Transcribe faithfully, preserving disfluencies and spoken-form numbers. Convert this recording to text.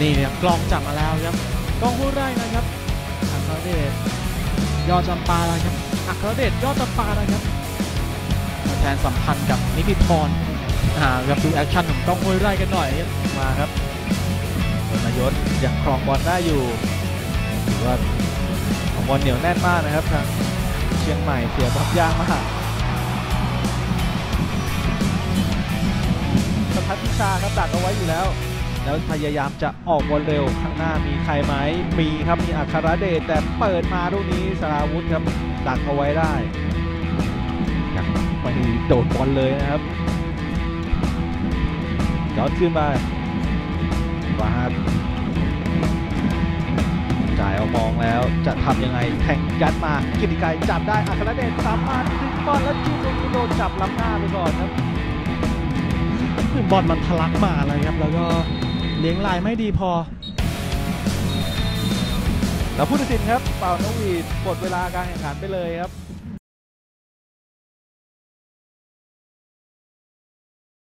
นี่เนี่ยกล้องจับมาแล้วครับกล้องห้วยไร่นะครับอัครเดชยอดจำปาแล้วครับอัครเดชยอดจำปาแล้วครับแทนสัมพันธ์กับนิติพรอ่าครับดูแอคชั่นของกล้องห้วยไร่กันหน่อยมาครับนายศยังครองบอลได้อยู่ถือว่าของบอลเหนียวแน่นมากนะครับทางเชียงใหม่เสียบอลยากมากสพัฒน์พิชาครับดักเอาไว้อยู่แล้วแล้วพยายามจะออกบอลเร็วข้างหน้ามีใครไหมมีครับมีอัครเดชแต่เปิดมาลูกนี้สราวุธครับดักเอาไว้ได้ยังไม่โดดบอลเลยนะครับย้อนขึ้นมาบาสจ่ายเอามองแล้วจะทำยังไงแทงยัดมากิติไกรจับได้อัครเดชสามารถดึงบอลแล้วจิ้มลงโดนจับล้ำหน้าไปก่อนครับบอลมันทะลักมาเลยครับแล้วก็เลี้ยงลายไม่ดีพอแล้วผู้ตัดสินครับเป่านกหวีดหมดเวลาการแข่งขันไปเลยครับ